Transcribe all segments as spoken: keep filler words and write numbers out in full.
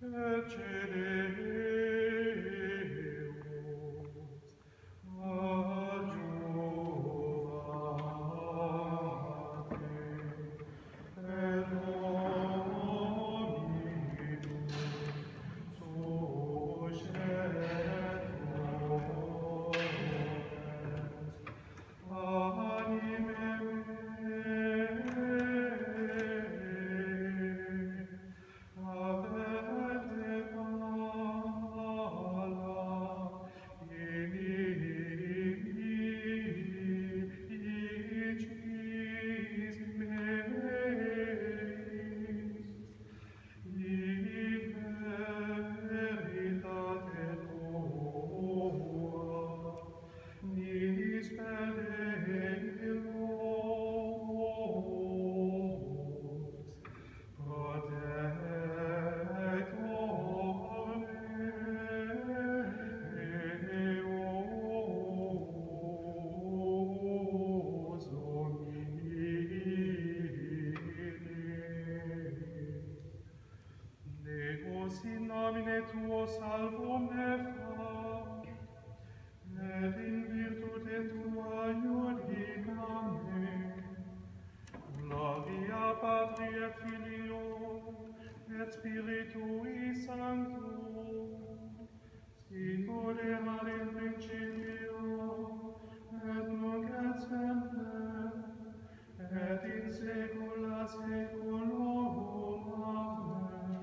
In nomine tuo salvo me fa, et in virtute tua iudica me. Gloria Patri et Filio, et Spiritui Sancto, sicut erat in principio, et nunc et semper, et in saecula saeculorum. Amen.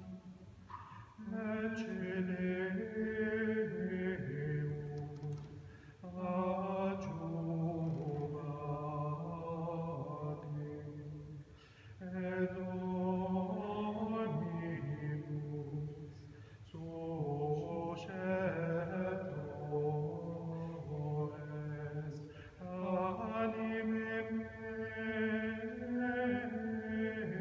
Ecce Deus, adjuvate, et omnibus susceptores anime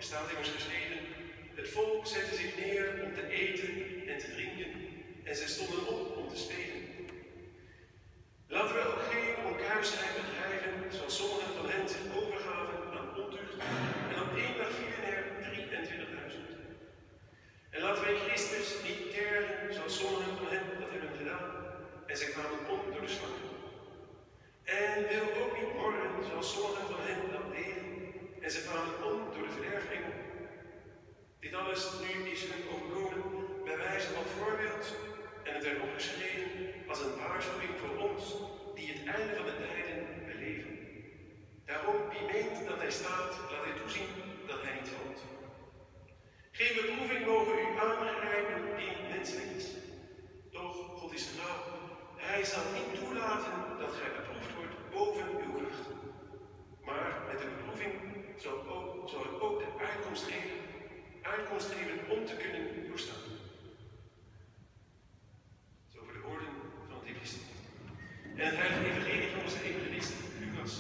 er staat immers geschreven, het volk zette zich neer om te eten en te drinken en zij stonden op om te spelen. Laten we ook geen onkuisheid bedrijven, zoals sommigen van hen zich overgaven aan ontucht, en op één dag vielen er drieëntwintigduizend. En laten wij Christus niet tergen, zoals sommigen van hen dat hebben gedaan, en zij kwamen om door de slangen. En wil ook niet morren, zoals sommigen van hen dat deden, en zij kwamen om door de verderfengel. Dit alles nu is hun overkomen bij wijze van voorbeeld, en het werd opgeschreven als een waarschuwing voor ons, die het einde van de tijden beleven. Daarom, wie meent dat hij staat, laat hij toezien dat hij niet valt. Geen beproeving mogen u aangrijpen die menselijk is. Doch God is trouw. Hij zal niet toelaten dat gij beproefd wordt boven uw krachten. Maar met de beproeving zal, ook, zal het ook de uitkomst geven, uitkomst geven om te kunnen doorstaan. Zo voor de woorden van het evangelist. En het heilige evangelie volgens de evangelist Lucas.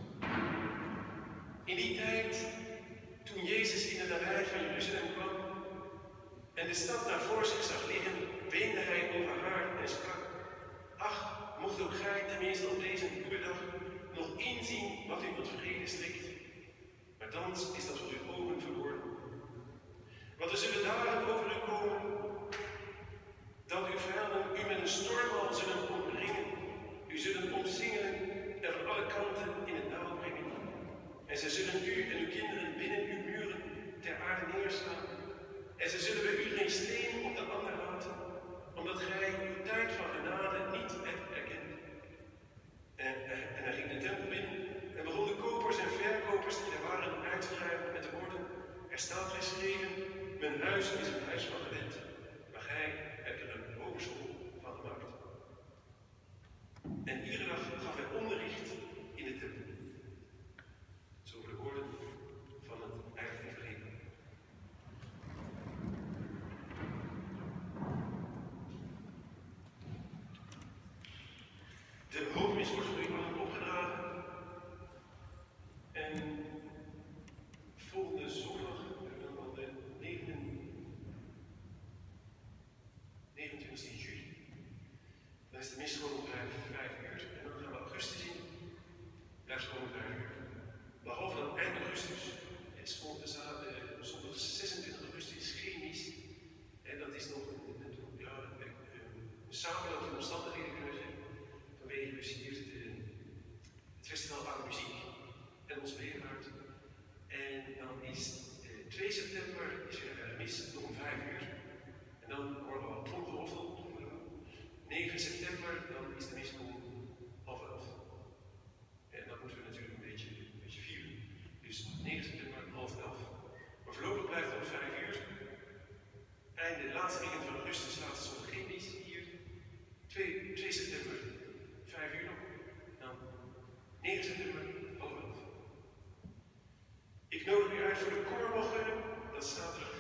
In die tijd, toen Jezus in de nabijheid van Jeruzalem kwam en de stad daar voor zich zag liggen, weende hij over haar en sprak: ach, mocht ook gij tenminste op deze uurdag nog inzien wat u tot vrede strikt. Maar thans is dat voor uw ogen verloren. Want er zullen dagen over u komen dat uw vijanden u met een stormwal zullen omringen. U zullen omsingelen en van alle kanten in het nauw brengen. En zij zullen u en uw kinderen binnen uw muren ter aarde neerslaan. En zij zullen bij u geen steen op de ander laten, omdat gij uw tijd van genade niet hebt erkend. En, en hij ging de tempel binnen en begon de kopers en verkopers die er waren uit te schrijven met de woorden: er staat geschreven, mijn huis is een huis van gebed, maar gij hebt er een hogeschool van gemaakt. En iedere dag gaf hij onderricht in de tempel. Zo de woorden van het heilige evangelie. De hoofdmis wordt voor u allen opgedragen. En volgende zondag hebben we dan al de negenentwintigste juli. Dan is de mis gewoon om vijf uur. En dan gaan we augustus in. Blijft gewoon om vijf uur. Behalve dan eind augustus. Het is gewoon de zondag zesentwintig augustus geen mis. En dat is nog een, een, ja, een, een samenloop van omstandigheden, kunnen we zeggen. Vanwege dus hier het, het festival Oude Muziek en ons Weerwaard. En dan is uh, twee september is weer een mis nog om vijf uur. En dan worden we al tromgeroffel. negen september dan is de mis om half elf. En dat moeten we natuurlijk een beetje, een beetje vieren. Dus negen september half elf. Maar voorlopig blijft het om vijf uur. Einde de laatste weekend van augustus laatste zondag geen mis hier. twee september vijf uur nog. Dan negen september half elf. Ik nodig u uit voor de koorwoche. Dat is zaterdag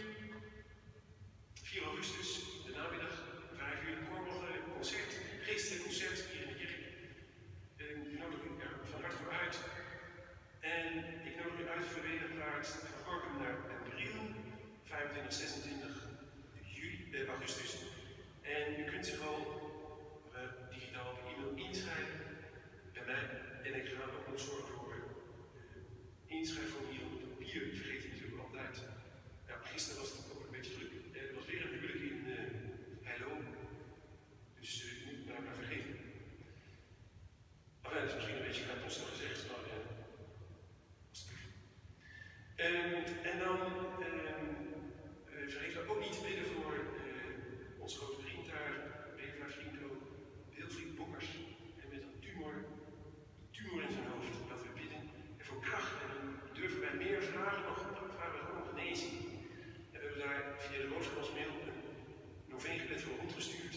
vier augustus, de namiddag, vijf uur, de koorwoche, concert, geestelijk concert hier in de kerk. En ik nodig u er van harte voor uit. En ik nodig u uit voor de wedervaart van Gorkum naar Briel, vijfentwintig, zesentwintig juli, eh, augustus. En u kunt zich al uh, digitaal op e-mail inschrijven bij mij. En ik ga ook nog zorgen voor uh, inschrijfformulieren op papier. Die vergeet je natuurlijk altijd. Ja, gisteren was het ook een beetje druk. Er was weer een huwelijk in uh, Heilo. Dus uh, je moet maar, maar vergeten. Enfin, dat is misschien een beetje vrijpostig gezegd, maar uh, alsjeblieft. Um, en dan um, uh, vergeten we ook niet te bidden voor uh, onze grote vriend daar, Bevervaart vriend ook, Wilfried Bokkers. En met een tumor, een tumor in zijn hoofd, laten we bidden. En voor kracht. En dan durven wij meer vragen nog, dan vragen we gewoon genezing. En we hebben daar via de Rooskrans-mail een noveengebed voor rondgestuurd.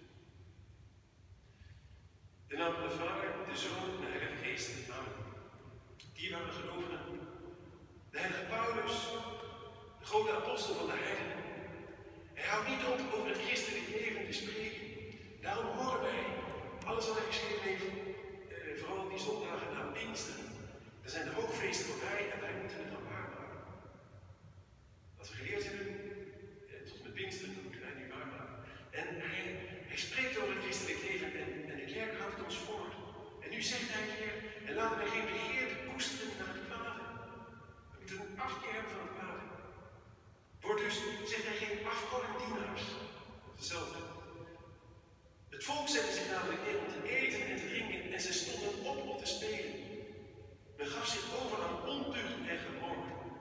De naam van de Vader, de Zoon en de Heilige Geest. Amen. Dierbare gelovigen, de heilige Paulus, de grote apostel van de heidenen. Hij houdt niet op over het christelijk leven te spreken. Daarom horen wij alles wat hij geschreven heeft, eh, vooral die zondagen na Pinksteren. Er zijn de hoogfeesten voorbij en wij moeten het dan waarmaken. dus zet hij geen afgodendienaars. Dat is hetzelfde. Het volk zette zich namelijk neer om te eten en te drinken en ze stonden op om te spelen. Men gaf zich over aan ontucht en gemor.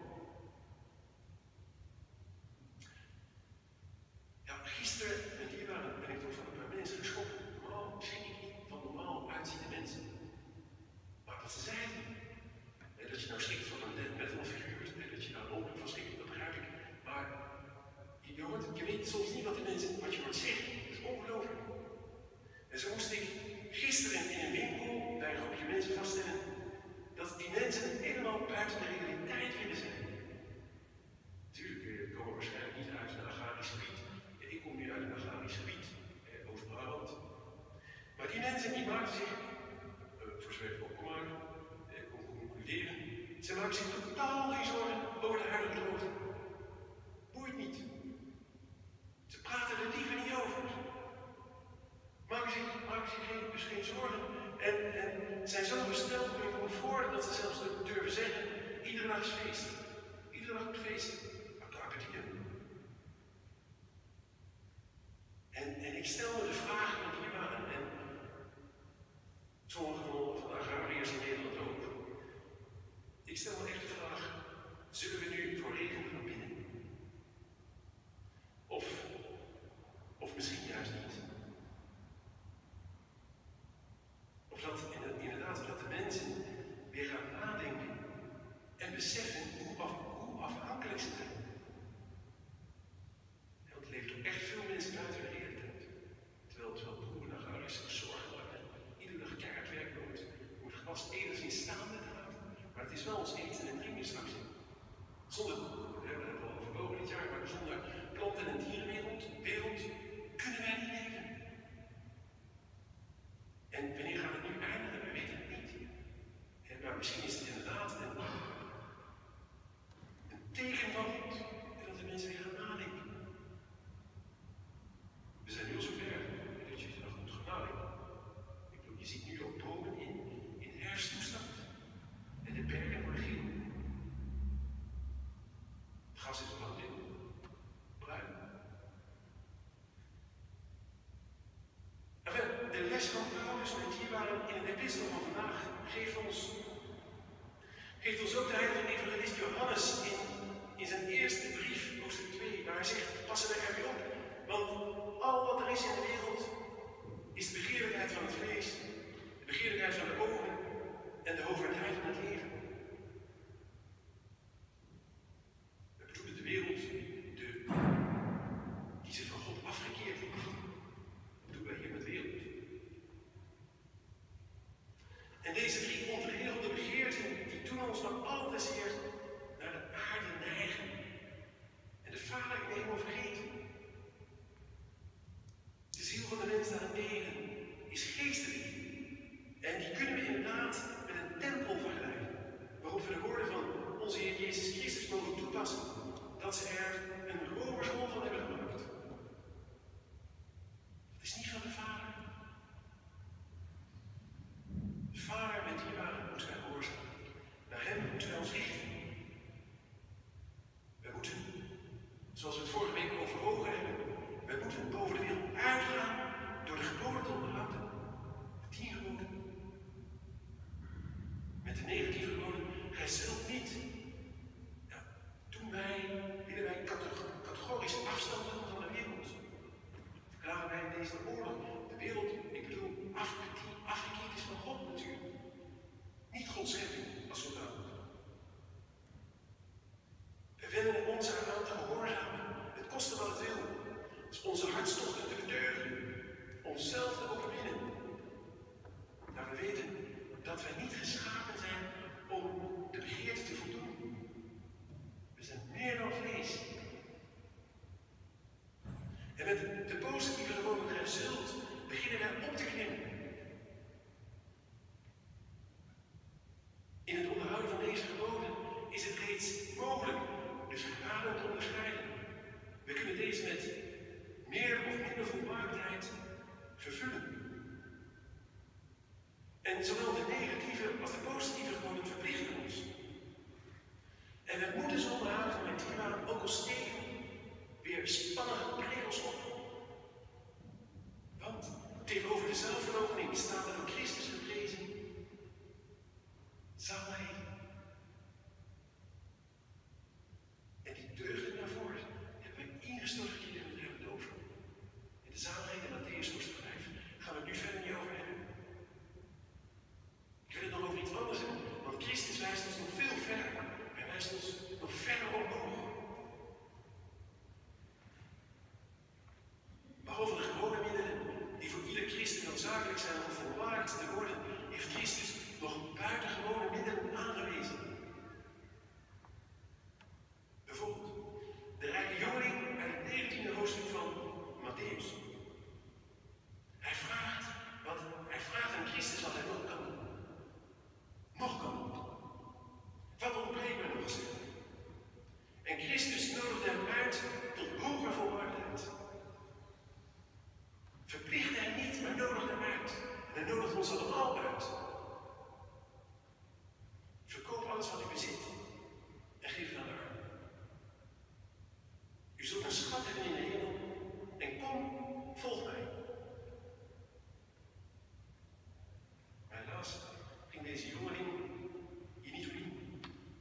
Ja, gisteren met dierbaren ben ik toch van een paar mensen geschrokken. Normaal schrik ik niet van normaal uitziende mensen. Maar wat ze zeiden, hè, dat je nou schrikt van een dead metal figuur, hè, dat je daar ongeluk van schrikt, dat begrijp ik. Maar je, hoort, je weet soms niet wat, de mensen, wat je hoort zeggen. Dat is ongelooflijk. En zo moest ik gisteren in een winkel bij een groepje mensen vaststellen dat die mensen helemaal buiten de realiteit willen zijn. Natuurlijk, we komen waarschijnlijk niet uit een agrarisch gebied. Ja, ik kom nu uit een agrarisch gebied, eh, Oost-Brabant. Maar die mensen die maken zich, uh, voor zover ik op kon maken, eh, kon concluderen, ze maken zich totaal geen zorgen over de huidige droogte. Boeit niet. Ze praten er liever niet over. Maken zich, maken zich geen, dus geen zorgen. En, en zijn zo gesteld op hun comfort dat ze zelfs durven zeggen, iedere dag is feest. Iedere dag moet feesten. Carpe diem. En, en ik stel me de vraag met hierbaren, en sommige van, van de agrariërs in Nederland ook. Ik stel me echt de vraag, zullen we nu voor regen gaan bidden? Of, of misschien juist niet. Of dat inderdaad dat de mensen weer gaan nadenken en beseffen hoe, af, hoe afhankelijk ze zijn. Ja, want er leven toch echt veel mensen buiten de realiteit. Terwijl, terwijl boeren en agrariërs zich zorgen maken, iedere dag keihard werken om het, om het gewas enigszins staande te houden. Maar het is wel ons eten en drinken straks. Zonder, we hebben het al overwogen dit jaar, maar zonder planten- en dierenwereld wereld, kunnen wij niet leven. En wanneer gaat het nu eindigen? We weten het niet. En, maar misschien is het inderdaad een, een teken van God. En dat de mensen weer gaan nadenken. We zijn nu al zover dat je nog moet gaan nadenken. Ik bedoel, je ziet nu ook bomen in, in herfsttoestand. En de bergen worden geel. Het gas is al in. Bruin. Enfin, de les van Paulus met hierbaren in het epistel van vandaag geeft ons, geeft ons ook de heilige evangelist Johannes in, in zijn eerste brief, hoofdstuk twee, waar hij zegt, passen we er weer op. Want al wat er is in de wereld is de begeerlijkheid van het vlees, de begeerlijkheid van de ogen en de hoofdheid van het leven. We bedoelen de wereld, de, die zich van God afgekeerd heeft. Dat doen wij hier met wereld. En deze drie ongeregelde begeerten, die doen ons nog altijd zeer naar de aarde neigen. En de Vader ik helemaal vergeten. De ziel van de mens daarentegen is geestelijk. En die kunnen we inderdaad met een tempel vergelijken. Waarop we de woorden van onze Heer Jezus Christus mogen toepassen. Dat ze er een rovershol van hebben gemaakt. Dat is niet van de Vader. De Vader met die waren moeten wij gehoorzamen. Naar hem moeten wij ons richten. We moeten, zoals we het vorige week overwogen hebben, we moeten boven de wereld uitgaan door de geboden te onderhouden. De tien geboden. Met de negatieve geboden, gij zult niet. Ja, doen wij, willen wij categorisch afstand doen van de wereld. Verklaren wij in deze oorlog de wereld, ik bedoel, afgekeerd is van God natuurlijk. Niet Gods schepping als zodanig. We willen ons eraan te gehoorzamen. Het kostte wat het wil. Het is onze hartstochten te bedeugen. Onszelf te overwinnen. Maar we weten dat wij niet geschapen zijn om de begeerte te voldoen. We zijn meer dan vlees. En met de, de positieve gewoonte gij zult, beginnen wij op te klimmen. In het onderhouden van deze geboden is het reeds mogelijk de graden te onderscheiden. We kunnen deze met meer of minder volmaaktheid vervullen. En zowel de negatieve als de positieve geboden verplichten ons. En we moeten ze onderhouden met die waren ook al steken spannende prikkels op. Want tegenover de zelfverloochening staat er door Christus geprezen, zal hij. En die deugden daarvoor hebben we ingestort gekregen en daar hebben we het over. In de zaligheid in Mattheüs hoofdstuk vijf gaan we het nu verder niet over hebben. Ik wil het nog over iets anders hebben, want Christus wijst ons nog veel verder. Hij wijst ons nog verder omhoog. Behalve de gewone middelen die voor ieder christen noodzakelijk zijn om volmaakt te worden, heeft Christus nog buitengewone middelen aangewezen. Bijvoorbeeld de rijke jongeling uit het negentiende hoofdstuk van Mattheüs. Hij vraagt, wat, hij vraagt aan Christus wat hij nog kan doen. Nog kan doen. Wat ontbreekt mij nog eens? En Christus nodigde hem uit tot hoger volmaaktheid. Verplicht hij niet, maar nodigt hem uit. En hij nodigt ons allemaal uit. Verkoop alles wat u bezit en geef het aan de armen. U zult een schat hebben in de hemel en kom, volg mij. Maar helaas ging deze jongeling hier niet toe in.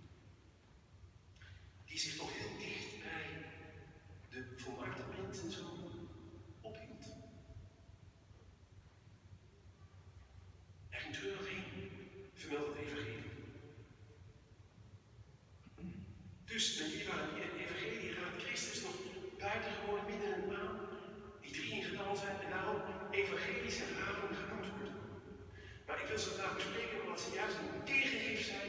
Die zich toch heel dicht bij de volmaakte mensen zo ophield. Hij ging treurig heen, vermeldt het evangelie. Dus, met die waren het evangelie raadt Christus nog buitengewone middelen aan, die drie in getal zijn en daarom evangelische raden genoemd worden. Maar ik wil ze vandaag bespreken omdat ze juist een tegengif zijn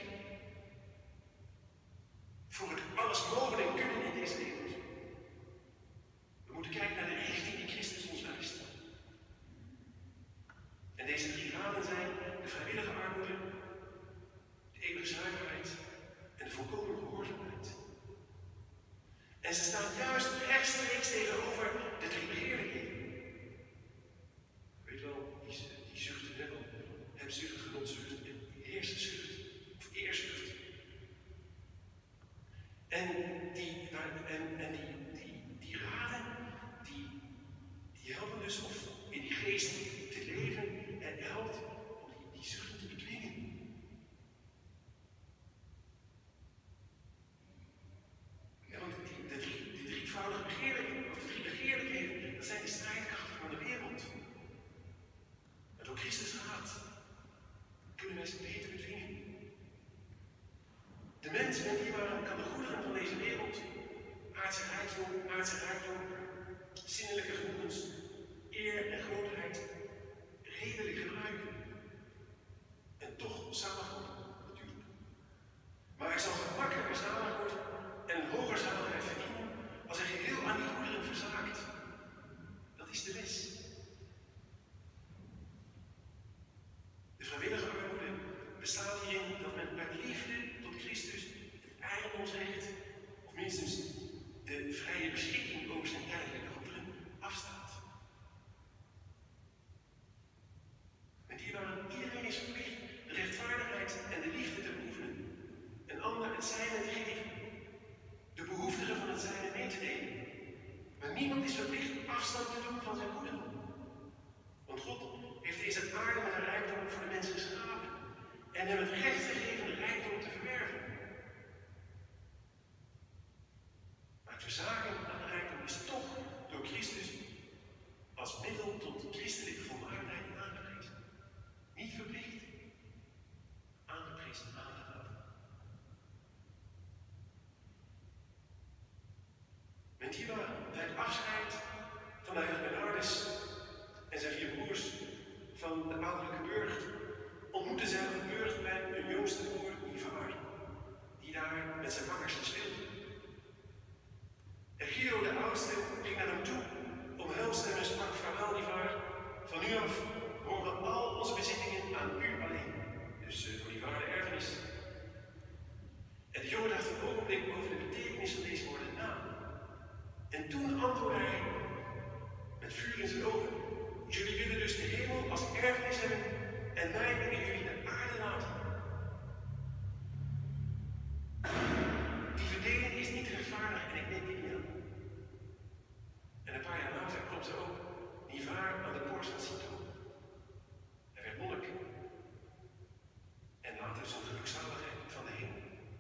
voor het alles mogen en kunnen in deze wereld. We moeten kijken naar de richting die Christus ons wijst. En deze drie raden zijn de vrijwillige armoede, de eeuwige zuiverheid en de volkomen gehoorzaamheid. En ze staan juist rechtstreeks tegenover de drie begeerlijkheden. Weet wel, die, die zuchten net al. Hebzucht, genotzucht en heersenzucht. Of eerzucht. En die, en, en die, die, die raden, die, die helpen dus of in die geest te leven en helpt om die, die zuchten te bedwingen. Ja, want die, de, drie, de drievoudige begeerlijkheden, of de drie begeerlijkheden, dat zijn de strijdkrachten van de wereld. Maar door Christus haat kunnen wij ze beter bedwingen. De mens met die waren kan de goederen van deze wereld, aardse rijkdom, aardse rijkdom, zinnelijke genoegens, eer en grootheid, redelijk gebruiken. En toch zalig worden, natuurlijk. Maar hij zal gemakkelijker zalig worden en een hoger zaligheid verdienen als hij geheel aan die goederen verzaakt. Dat is de les. De vrijwillige armoede bestaat hierin dat men uit liefde tot Christus het eigendomsrecht, of minstens de vrije beschikking over zijn tijdelijke goederen, afstaat. Met die waren iedereen is verplicht de rechtvaardigheid en de liefde te beoefenen, een ander het zijne te geven, de behoeftigen van het zijne mee te delen. Maar niemand is verplicht afstand te doen van zijn goederen. Want God heeft deze aarde met een rijkdom voor de mensen geschapen en hem het recht gegeven de rijkdom te verwerven. Maar het verzaken aan de rijkdom is toch door Christus als middel tot christelijke volmaaktheid aangeprezen. Niet verplicht, aangeprezen, aangeraden. Met hierbij het afscheid van de heilige Bernardus en zijn vier broers van de ouderlijke burcht ontmoetten zij op de burcht bij hun jongste broer Ivar, die daar met zijn makkers speelde. En Giro de oudste ging naar hem toe, omhelsde hem en sprak: vaarwel Ivar, van nu af horen al onze bezittingen aan u alleen. Dus uh, voor die waarde erfenis. En de jongen dacht een ogenblik over de betekenis van deze woorden na. En toen antwoordde hij met vuur in zijn ogen: jullie willen dus de hemel als erfenis hebben en mij willen jullie de aarde laten. Die verdeling is niet rechtvaardig en ik neem die niet aan. paus van Cito. Hij werd monnik. En later zo'n gelukzaligheid van de hemel.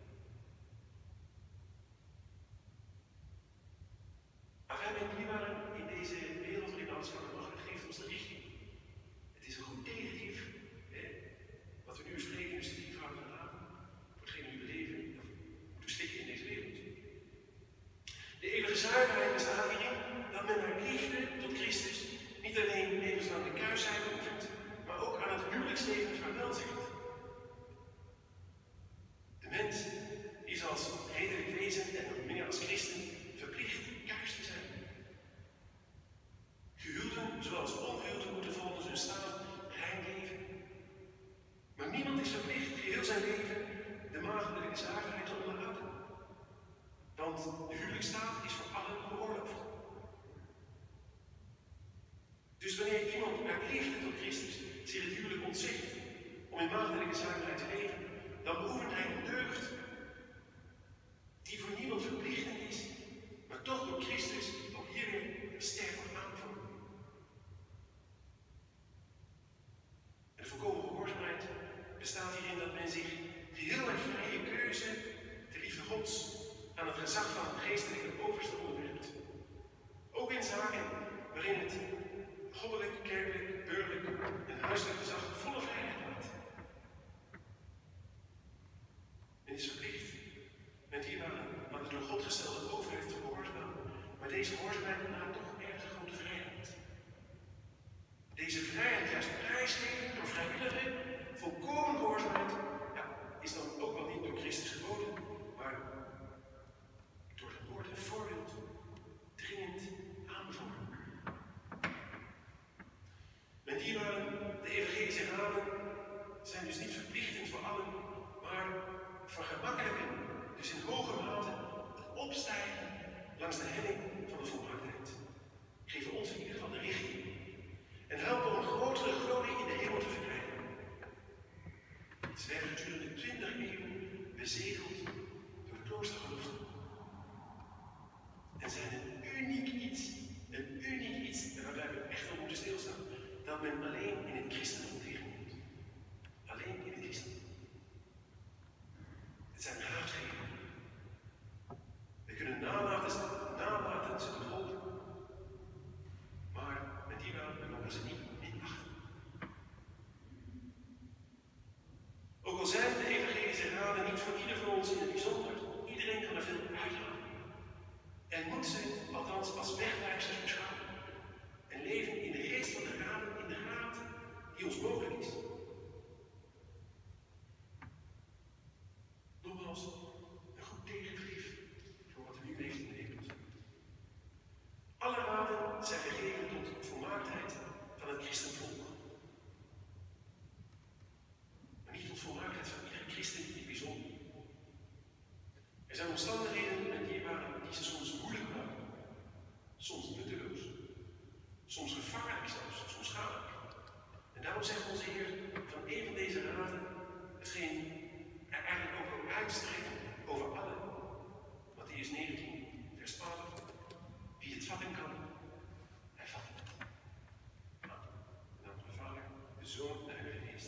Maar wij met dierbaren in deze wereld waarin alles maar mag, geeft ons de richting. Het is een goed tegengif. Hè? Wat we nu bespreken in de studie van de naam, voor hetgeen we beleven, of moeten slikken in deze wereld. De eeuwige zuiverheid bestaat hierin dat men naar liefde tot Christus niet alleen levenslang de kuisheid oefent, maar ook aan het huwelijksleven vaarwel zegt. De mens is als redelijk wezen en nog meer als christen verplicht kuis te zijn. Gehuwden, zoals ongehuwden, moeten volgens hun staat rein leven. Maar niemand is verplicht geheel zijn leven de maagdelijke zuiverheid te onderhouden. Want de huwelijksstaat is voor allen geoorloofd. Dus wanneer iemand uit liefde tot Christus zich het huwelijk ontzegt om in maagdelijke zuiverheid te leven, dan beoefent hij een deugd die voor niemand verplichtend is, maar toch door Christus ook hierin sterk wordt aangevoerd. En de volkomen gehoorzaamheid bestaat hierin dat men zich geheel uit vrije keuze de liefde Gods aan het gezag van het geestelijke overste onderwerpt. Ook in zaken waarin het goddelijk, kerkelijk, burgerlijk en huiselijk gezag volle vrijheid laat. Men is verplicht met hierbij aan de door God gestelde overheid te gehoorzamen, maar deze gehoorzaamheid laat toch erg grote vrijheid. Deze vrijheid juist prijsgeven door vrijwillige, volkomen gehoorzaamheid, ja, is dan ook wel niet door Christus geboden, maar door het woord en voorbeeld dringend aanbevolen. Met hierbij de evangelische raden zijn dus niet verplichtend voor allen, maar vergemakkelijken, dus in hoge mate, het opstijgen langs de helling van de volmaaktheid. Geven ons in ieder geval de richting en helpen om een grotere glorie in de hemel te verkrijgen. Ze werden gedurende twintig eeuwen bezegeld door de kloostergelofte. En zijn een uniek iets, een uniek iets, en waarbij we echt wel moeten stilstaan, dat men alleen in het christendom tegenkomt. Alleen in het christendom. Het zijn raadgevingen. We kunnen nalaten, nalaten ze te volgen. Maar met die wel lopen ze niet, niet achter. Ook al zijn de evangelische raden niet voor ieder van ons in het bijzonder, iedereen kan er veel uithalen. En moet ze, althans als wegwijzers, beschouwen. En leven in de geest van de raden, in de raad die ons mogelijk is. Nogmaals, een goed tegengif voor wat u nu leeft in de wereld. Alle raden zijn gegeven tot volmaaktheid van het christenvolk. Maar niet tot volmaaktheid van iedere christen in het bijzonder. Er zijn omstandigheden met dierbaren die ze soms moeilijk maken. Soms nutteloos. Soms gevaarlijk zelfs, soms schadelijk. En daarom zegt onze Heer van een van deze raden hetgeen er eigenlijk ook wil uitstrekken over allen. Mattheüs negentien, vers twaalf. Wie het vatten kan, hij vat het. Nou, in de naam van de Vader, de Zoon en de Heilige Geest.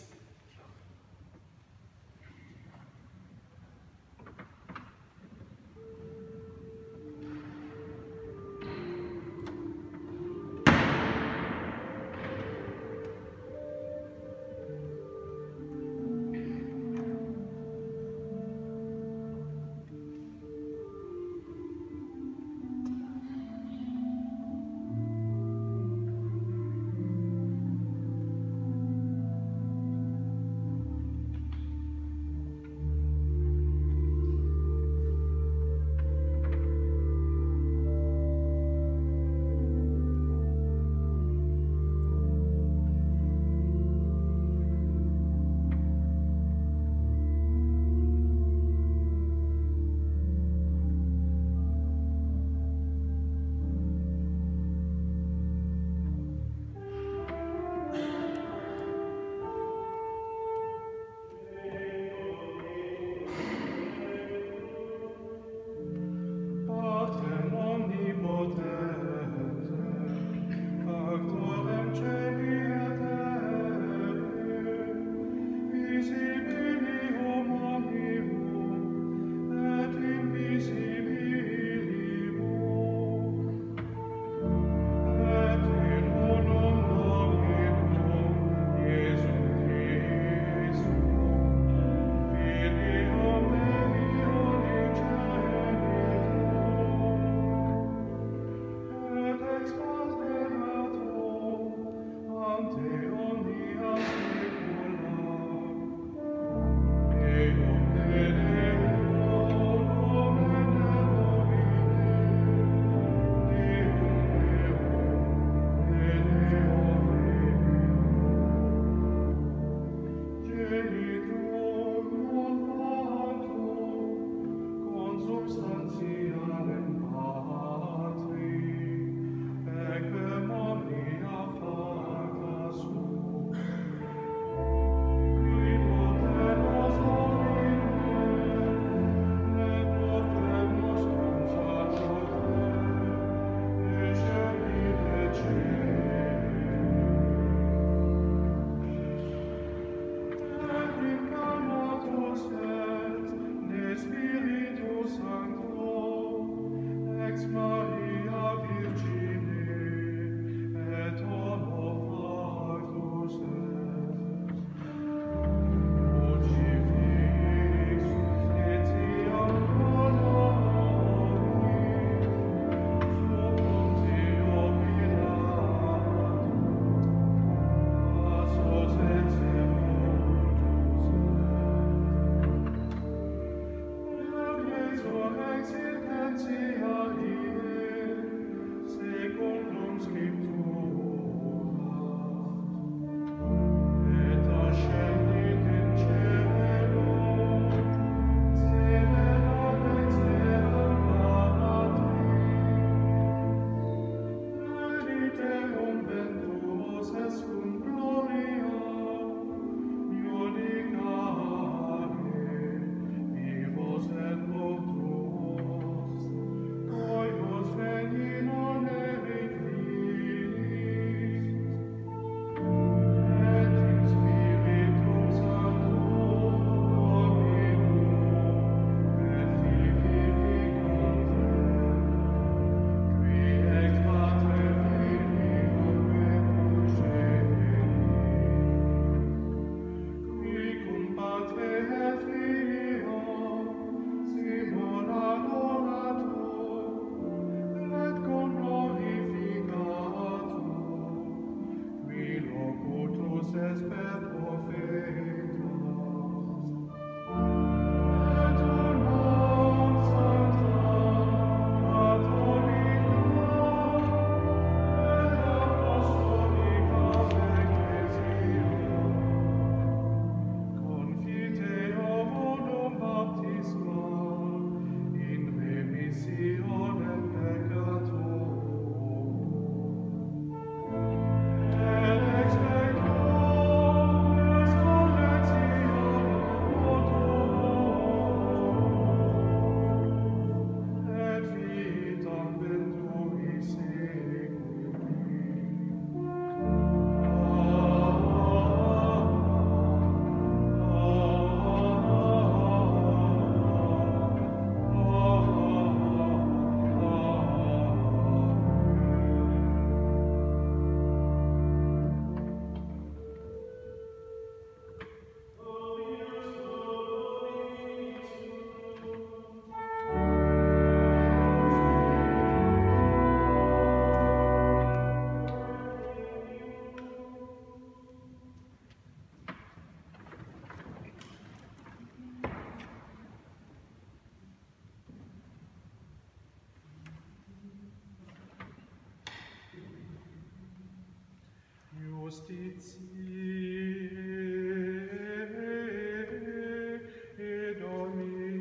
justitiae Domini.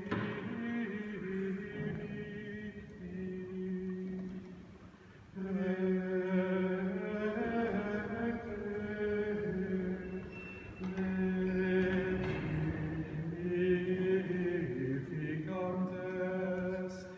Vificantes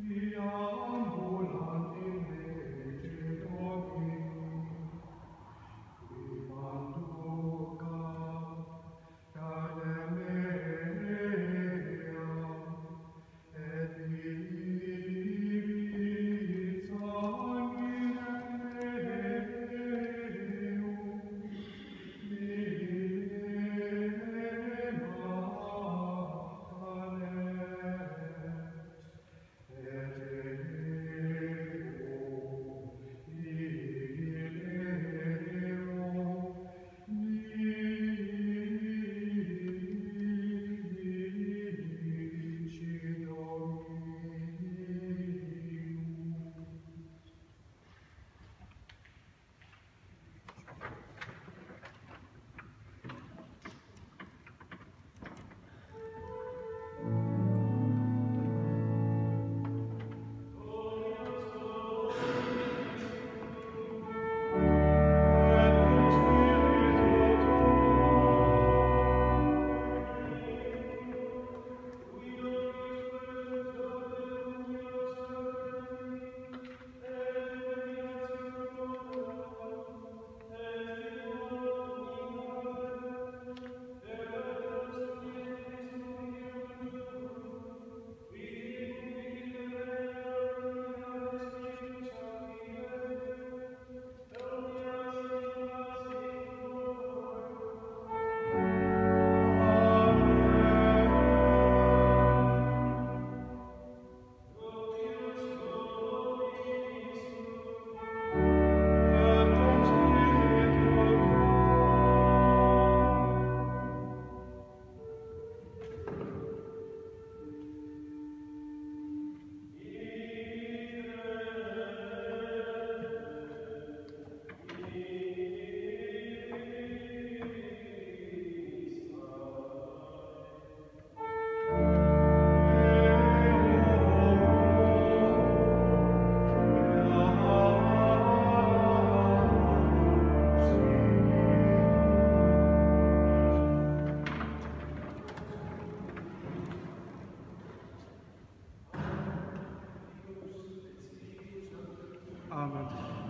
Amen.